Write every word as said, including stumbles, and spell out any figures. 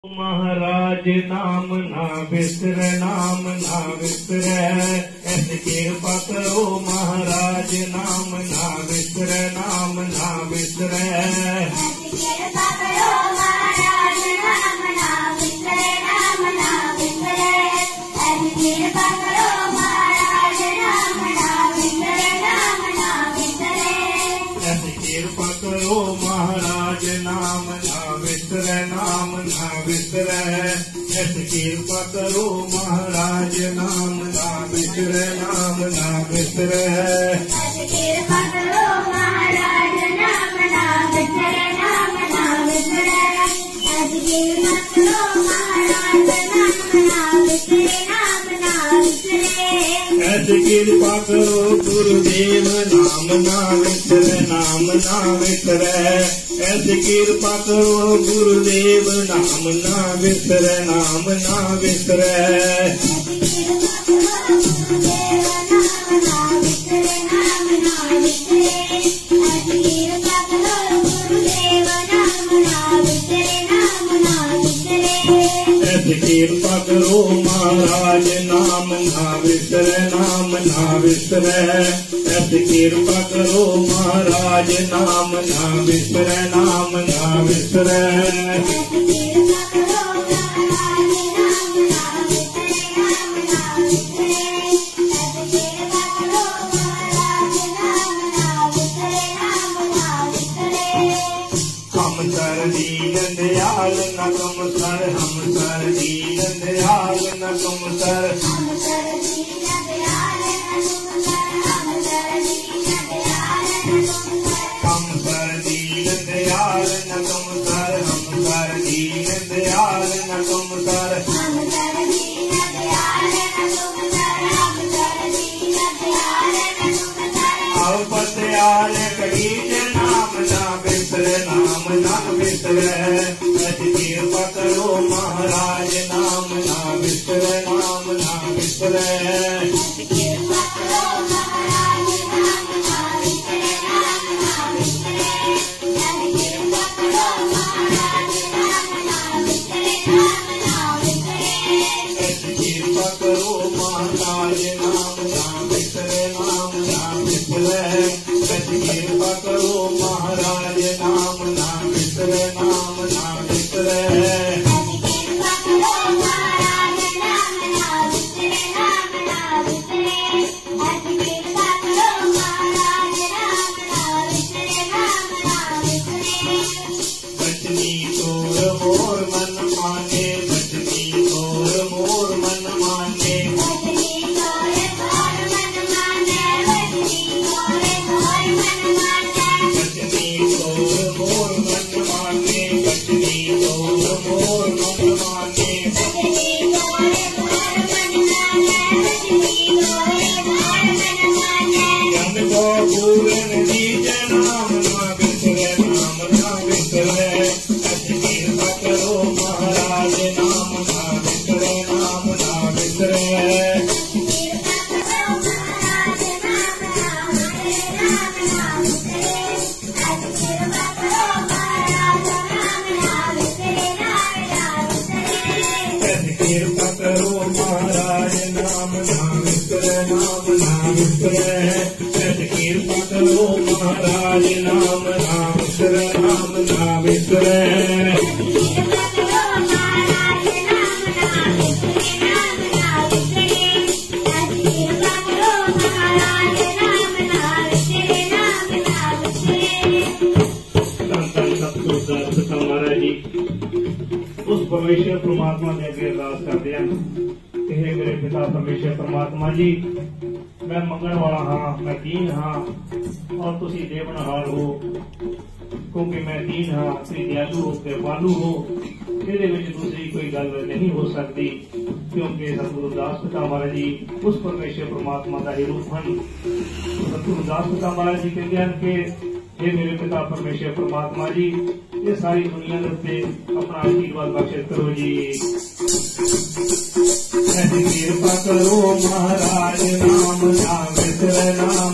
महाराज नाम ना बिसर, नाम ना बिसर, ऐसे कृपा करो महाराज नाम ना बिसर, नाम ना बिसर, कृपा करो महाराज नाम ना बिसर, नाम ना बिसर, कृपा करो महाराज नाम ना बिसर, नाम ना बिसर, ऐसे कृपा करो महाराज नाम ना बिसर, नाम ना बिसर, ऐसे कृपा करो महाराज नाम ना बिसर, नाम ना बिसर, कृपा करो महाराज नाम ना बिसर, नाम ना बिसर, कृपा करो महाराज नाम ना बिसर, नाम ना बिसर, ऐसे कृपा करो गुरुदेव नाम ना बिसर, नाम ना बिसर, ऐसे कृपा करो गुरुदेव नाम ना बिसर, नाम ना बिसर, ऐसे कृपा करो महाराज नाम ना बिसर, नाम ना बिसर, ऐसे कृपा करो महाराज नाम ना बिसर, नाम ना बिसर, हम सर दीन दयाल न तुम सर, हम सर दीन दयाल न तुम सर, हम सर दीन दयाल हम सर दीन दयाल न तुम सर, हम सर दीन दयाल न तुम सर, हम सर दीन दयाल अब पत्याल कड़ी नाम ना बिसर, नाम ना बिसर, ऐसी कृपा करो महाराज नाम ना बिसर, नाम ना बिसर, कृपा करो महाराज नाम ना बिसर, नाम ना बिसर, कृपा करो महाराज नाम ना बिसर, नाम ना बिसर, ऐसी कृपा करो महाराज नाम ना बिसर, नाम ना बिसर, ऐसी कृपा करो महाराज नाम ना बिसर, नाम ना बिसर, कृपा करो महाराज नाम ना बिसर, नाम ना बिसर, कृपा करो महाराज नाम ना बिसर, नाम ना बिसर, बचनी तोर मोर मन माने, बचनी तोर मोर मन माने, बचनी तोरे तोर मन माने, बचनी तोरे तोर मन माने, बचनी तोर मोर मन माने, बचनी तोर मोर मन माने, बचनी तोरे तोर मन माने, बचनी तोरे तोर मन माने, जन को पूरन दीज नाम ना बिसर, नाम ना बिसर, ऐसी कृपा करो महाराज नाम ना बिसर, नाम ना बिसर, कृपा करो महाराज नाम ना बिसर, नाम ना बिसर, कृपा करो महाराज नाम ना बिसर, नाम ना बिसर, ऐसी कृपा करो महाराज नाम ना बिसर, नाम ना बिसर, ऐसी कृपा करो महाराज नाम ना बिसर, नाम ना बिसर, कृपा करो महाराज नाम ना बिसर, नाम ना बिसर, कृपा करो महाराज नाम ना बिसर, नाम ना बिसर, धन धन सतगुरु दास पिता महाराज जी उस परमेश्वर परमात्मा ने अगे अरदास करते हैं कि हे मेरे पिता परमेश्वर परमात्मा जी, मैं मंगण वाला हाँ, मैं दीन हाँ और तुसी देवनहार हो, क्योंकि मैं दीन हाँ, तुसी दयालु हो, कृपालु हो, ਇਹਦੇ ਵਿੱਚ दूसरी कोई गल नहीं हो सकती, क्योंकि सतगुरु दास पिता महाराज जी उस परमेश्वर परमात्मा का ही रूप हैं। सतगुरु दास पिता महाराज जी कहते हैं कि हे मेरे पिता परमेश्वर परमात्मा जी, ये सारी दुनिया के उत्ते अपना आशीर्वाद बख्शित करो जी, ऐसी कृपा करो महाराज नाम ना बिसर, नाम